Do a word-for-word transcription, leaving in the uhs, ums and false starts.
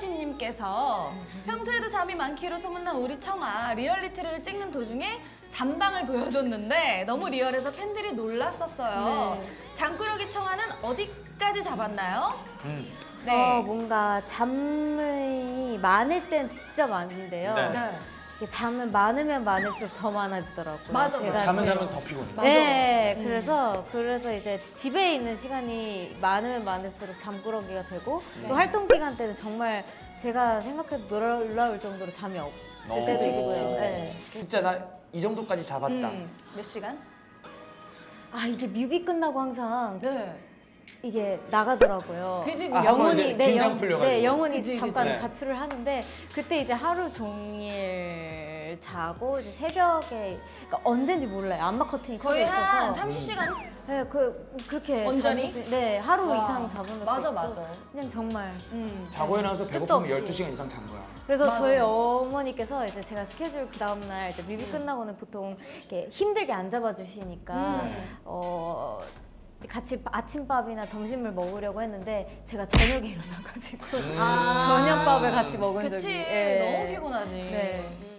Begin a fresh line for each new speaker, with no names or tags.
김나신님께서 평소에도 잠이 많기로 소문난 우리 청아 리얼리티를 찍는 도중에 잠방을 보여줬는데 너무 리얼해서 팬들이 놀랐었어요.
네.
잠꾸러기 청아는 어디까지 잡았나요?
음.
네.
어, 뭔가 잠이 많을 땐 진짜 많은데요.
네.
네.
이게 잠은 많으면 많을수록 더 많아지더라고요.
맞아,
제가
잠은
제일-
자면 더 피곤해.
맞아.
네,
음.
그래서 그래서 이제 집에 있는 시간이 많으면 많을수록 잠꾸러기가 되고
네.
또 활동 기간 때는 정말 제가 생각해도 놀라울 정도로 잠이 없을
어.
때도
그치,
있고요.
그치.
네.
진짜 나 이 정도까지 잡았다.
음, 몇 시간?
아 이게 뮤비 끝나고 항상
네.
이게 나가더라고요.
그지, 그지.
아,
영혼이
이제
네,
긴장
영,
풀려가지고.
네 영혼이
그지, 그지.
잠깐
네.
가출을 하는데 그때 이제 하루 종일 자고 이제 새벽에 그러니까 언젠지 몰라요. 암막 커튼이 쳐져
거의
있어서
한 삼십 시간?
네, 그 그렇게
언저리?
잠- 네 하루
와.
이상 잡은 것도
맞아,
있고
맞아.
그냥 정말
음.
자고 일어나서
끝도
배고프면
없이.
열두 시간 이상 잔 거야.
그래서
맞아.
저희 어머니께서 이제 제가 스케줄 그 다음 날 이제 뮤비 끝나고는 보통 이렇게 힘들게 안 잡아주시니까
음.
어. 같이 아침밥이나 점심을 먹으려고 했는데 제가 저녁에 일어나가지고
음.
저녁밥을 같이 먹은
그치,
적이 예.
너무 피곤하지.
네.